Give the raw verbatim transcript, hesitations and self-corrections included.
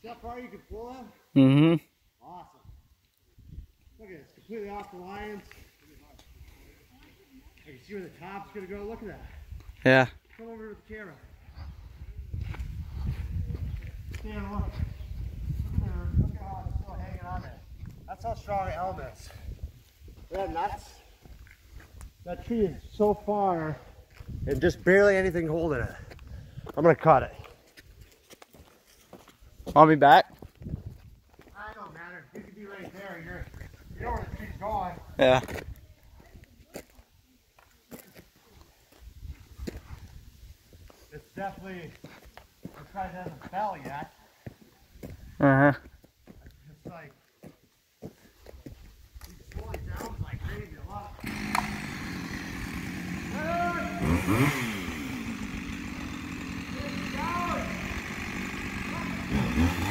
that far you can pull him? Mm-hmm. Awesome. Look at it, it's completely off the lines. I can see where the top's gonna go. Look at that. Yeah. Come over to the camera. Stand, look. Look at there. Look at how it's still hanging on there. That's how strong an elm is. Yeah, nuts. That tree is so far and just barely anything holding it. I'm gonna cut it. Want me back? I don't matter. You can be right there. You're, you know where the tree's going. Yeah. It's definitely, it probably doesn't fell yet. Uh-huh. It's like, he's slowing down like crazy a lot. Hey! Keep going!